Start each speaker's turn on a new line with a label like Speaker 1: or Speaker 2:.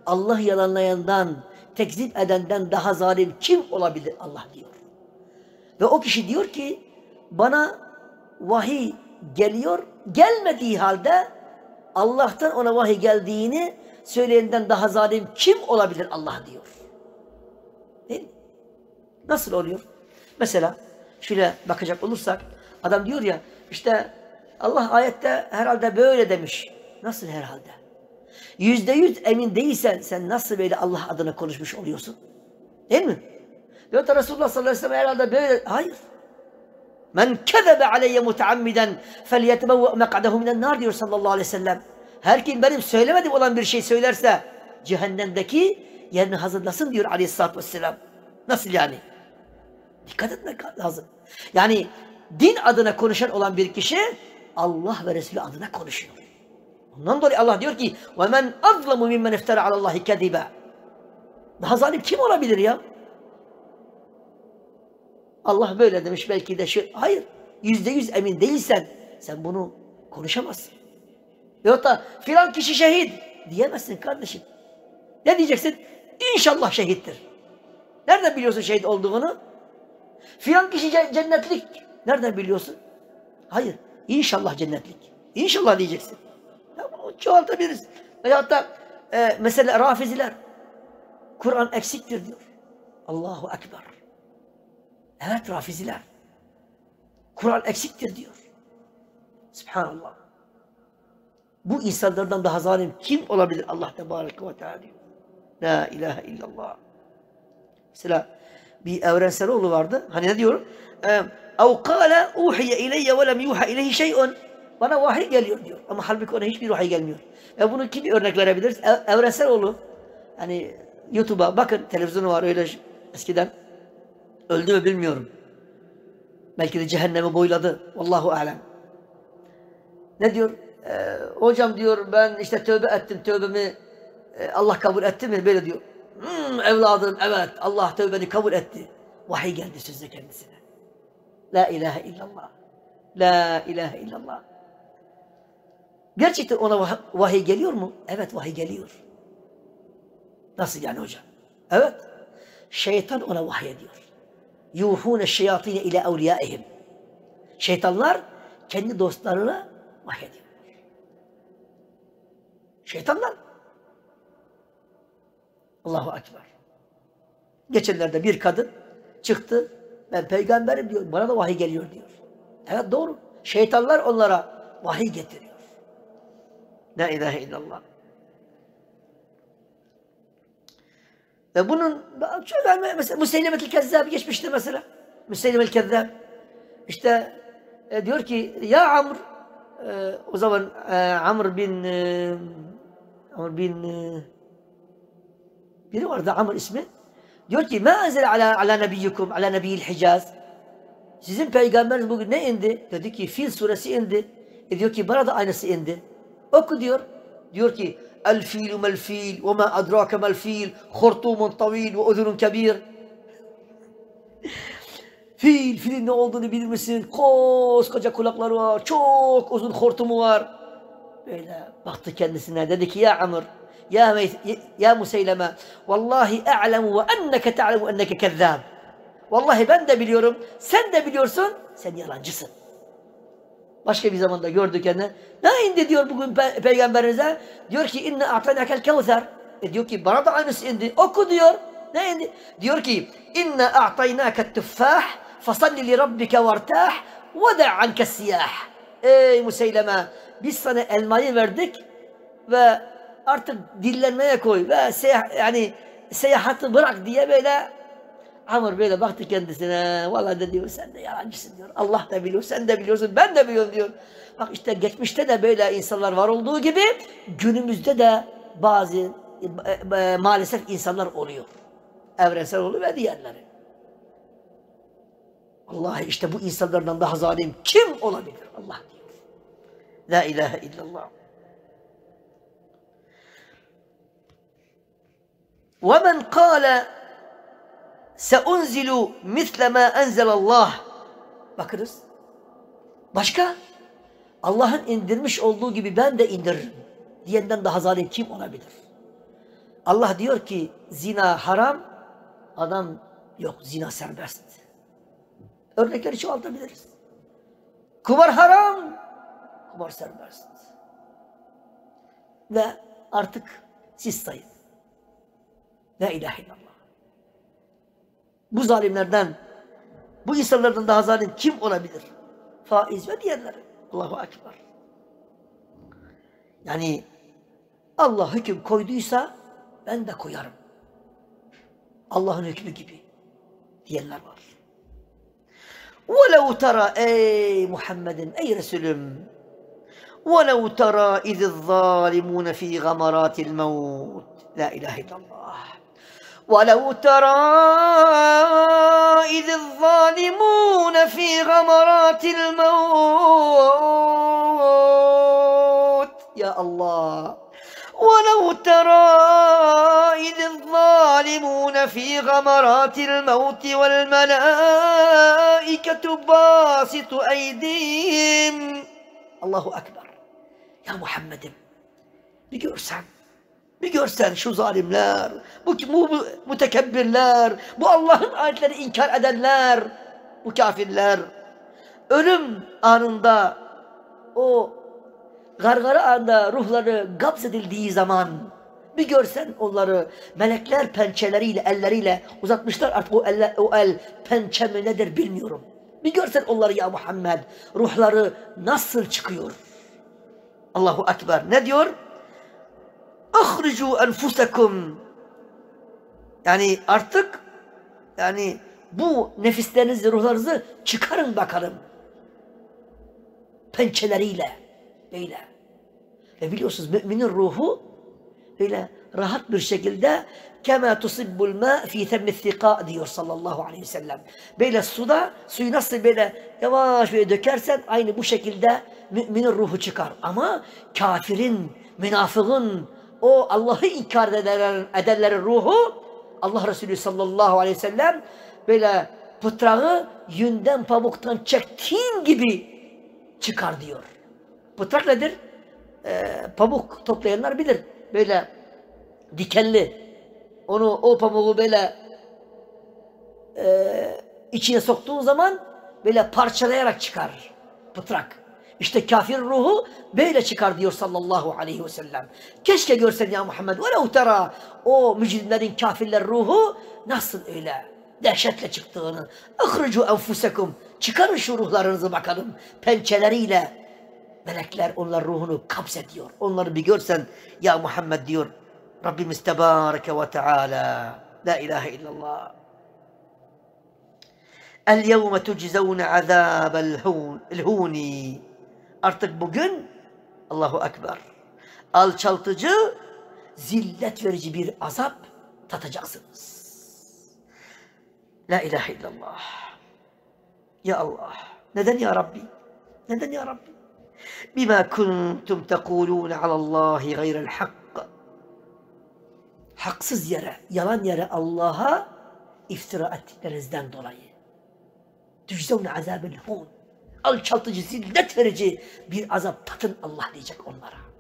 Speaker 1: Allah yalanlayandan, tekzip edenden daha zalim kim olabilir Allah diyor. Ve o kişi diyor ki bana vahiy geliyor, gelmediği halde Allah'tan ona vahiy geldiğini söyleyenden daha zalim kim olabilir Allah diyor. Değil mi? Nasıl oluyor? Mesela şöyle bakacak olursak adam diyor ya işte Allah ayette herhalde böyle demiş. Nasıl herhalde? %100 emin değilsen sen nasıl böyle Allah adına konuşmuş oluyorsun? Değil mi? Diyor da Resulullah sallallahu aleyhi ve sellem herhalde böyle. Hayır. Men kezebe aleyye muteammiden felyetebevve mek'adehu minen nar diyor sallallahu aleyhi ve sellem. Her kim benim söylemedim olan bir şey söylerse cehennemdeki yerini hazırlasın diyor aleyhissalatü vesselam. Nasıl yani? Dikkat etmek lazım. Yani din adına konuşan olan bir kişi Allah ve Resulü adına konuşuyor. Ondan dolayı Allah diyor ki وَمَنْ أَظْلَمُ مِمَّنْ اِفْتَرَ عَلَى اللّٰهِ كَذِبًا. Daha zalim kim olabilir ya? Allah böyle demiş belki de şu. Hayır. %100 emin değilsen sen bunu konuşamazsın. Veyahut da filan kişi şehit diyemezsin kardeşim. Ne diyeceksin? İnşallah şehittir. Nereden biliyorsun şehit olduğunu? Filan kişi cennetlik. Nereden biliyorsun? Hayır. İnşallah cennetlik. İnşallah diyeceksin. Çoğaltabiliriz. Veyahut da mesela Rafiziler Kur'an eksiktir diyor. Allahu Ekber. Evet Rafiziler Kur'an eksiktir diyor. Subhanallah. Bu insanlardan daha zalim kim olabilir Allah Tebareke ve Teala diyor. La ilahe illallah. Mesela bir Evrenseloğlu vardı. Hani ne diyor? اَوْ قَالَ اُوحِيَ اِلَيَّ وَلَمْ يُوحَ اِلَيْهِ شَيْءٌ. Bana vahiy geliyor diyor. Ama halbuki ona hiçbir vahiy gelmiyor. Bunu kim örnek verebiliriz? Evrenseloğlu. Hani YouTube'a bakın, televizyonu var öyle eskiden. Öldü mü bilmiyorum. Belki de cehennemi boyladı. Vallahu alem. Ne diyor? Hocam diyor ben işte tövbe ettim. Tövbemi Allah kabul etti mi? Böyle diyor. Evladım evet Allah tövbeni kabul etti. Vahiy geldi sözde kendisine. La ilahe illallah. La ilahe illallah. Gerçekten ona vahiy geliyor mu? Evet vahiy geliyor. Nasıl yani hocam? Evet. Şeytan ona vahiy ediyor. Yuhune şeyatine ile evliyaihim. Şeytanlar kendi dostlarına vahiy ediyor. Şeytanlar. Allahu Ekber. Geçenlerde bir kadın çıktı. Ben peygamberim diyor. Bana da vahiy geliyor diyor. Evet doğru. Şeytanlar onlara vahiy getiriyor. La ilahe illallah. Ve bunun mesela Müseyleme'l Kezzab geçmişti mesela. Müseyleme'l Kezzab. İşte diyor ki ya Amr o zaman Amr bin biri vardı Amr ismi. Diyor ki ma enzel ala nebiyyikum ala nebiyil Hicaz. Sizin peygamberiniz bugün ne indi? Dedi ki Fil suresi indi. Diyor ki bana da aynısı indi. Oku diyor. Diyor ki el filu mel fil ve ma adrake mel fil hortumun tavil ve udunun kebir. Filin ne olduğunu bilir misin? Koskoca kulakları var. Çok uzun hortumu var. Böyle baktı kendisine. Dedi ki ya Amr ya Museyleme vallahi a'lemu ve enneke ta'lemu enneke kezzab. Vallahi ben de biliyorum. Sen de biliyorsun. Sen yalancısın. Başka bir zamanda gördü kendine. Ne indi diyor bugün peygamberinize? Diyor ki inne a'taynakel kevser. Diyor ki bana da aynısı indi. Oku diyor. Ne indi? Diyor ki inne a'taynaket tuffah fasalli li rabbike vartah ve da' anke siyah. Ey Museyleme biz sana elmayı verdik ve artık dillenmeye koy ve seyahatı bırak diye böyle Amr böyle baktı kendisine. Vallahi de diyor sen de yalancısın diyor. Allah da biliyor, sen de biliyorsun, ben de biliyorum diyor. Bak işte geçmişte de böyle insanlar var olduğu gibi günümüzde de bazı maalesef insanlar oluyor. Evrenseloğlu ve diğerleri. Vallahi işte bu insanlardan daha zalim kim olabilir? Allah diyor. La ilahe illallah. وَمَنْ قَالَ سَاُنْزِلُ مِثْلَ مَا اَنْزَلَ اللّٰهِ. Bakınız. Başka? Allah'ın indirmiş olduğu gibi ben de indiririm diyenden daha zalim kim olabilir? Allah diyor ki zina haram, adam yok, zina serbest. Örnekleri çoğaltabiliriz. Kumar haram, kumar serbest. Ve artık siz sayın. La ilahe illallah. Bu zalimlerden, bu insanlardan daha zalim kim olabilir? Faiz ve diğerleri. Allahu Ekber. Yani Allah hüküm koyduysa ben de koyarım. Allah'ın hükmü gibi diyenler var. وَلَوْ تَرَى ey Muhammed'in, ey Resulüm, وَلَوْ تَرَى اِذِ الظَّالِمُونَ ف۪ي غَمَرَاتِ الْمَوْتِ La ilahe illallah. وَلَوْ تَرَى اِذِ الظَّالِمُونَ ف۪ي غَمَرَاتِ الْمَوْتِ Ya Allah. وَلَوْ تَرَى اِذِ الظَّالِمُونَ ف۪ي غَمَرَاتِ الْمَوْتِ وَالْمَلَائِكَةُ بَاسِطُ اَيْدِيهِمْ Allahu Ekber. Ya Muhammed'im, bir görsen şu zalimler, bu mütekebbirler, bu Allah'ın ayetleri inkar edenler, bu kafirler, ölüm anında, o gargara anında ruhları gapsedildiği zaman, bir görsen onları melekler pençeleriyle, elleriyle uzatmışlar, artık o el pençe mi nedir bilmiyorum. Bir görsen onları ya Muhammed, ruhları nasıl çıkıyor? Allahu Ekber. Ne diyor? اَخْرِجُوا أَنْفُسَكُمْ Yani artık bu nefislerinizi, ruhlarınızı çıkarın bakalım. Pençeleriyle. Böyle. Ve biliyorsunuz müminin ruhu böyle rahat bir şekilde كَمَا تُصِبُّ الْمَاءِ ف۪ي ثَمِّ الثِّقَاء diyor sallallahu aleyhi ve sellem. Böyle suyu nasıl böyle yavaş böyle dökersen aynı bu şekilde müminin ruhu çıkar. Ama kafirin, münafığın, o Allah'ı inkar edenlerin ruhu, Allah Resulü sallallahu aleyhi ve sellem böyle pıtrağı yünden pamuktan çektiğin gibi çıkar diyor. Pıtrak nedir? Pamuk toplayanlar bilir. Böyle dikenli. O pamuğu böyle içine soktuğun zaman böyle parçalayarak çıkar pıtrak. İşte kafir ruhu böyle çıkar diyor sallallahu aleyhi ve sellem. Keşke görsen ya Muhammed. وَلَوْ تَرَى O mücrimlerin, kafirler ruhu nasıl öyle dehşetle çıktığını. اَخْرِجُوا أَنْفُسَكُمْ Çıkarın şu ruhlarınızı bakalım. Pençeleriyle melekler onlar ruhunu kapsediyor. Onları bir görsen ya Muhammed diyor Rabbimiz Tebareke ve Teala. La ilahe illallah. El-yevme tujzevne azâbel hûni Artık bugün Allahu Ekber alçaltıcı, zillet verici bir azap tatacaksınız. La ilahe illallah. Ya Allah. Neden ya Rabbi? Neden ya Rabbi? Bima kuntum tekulûne alallâhi gayrel hak. Haksız yere, yalan yere Allah'a iftira ettiklerinizden dolayı. Tüczevne azâbel hûn. Alçaltıcı, zillet verici bir azap tatın Allah diyecek onlara.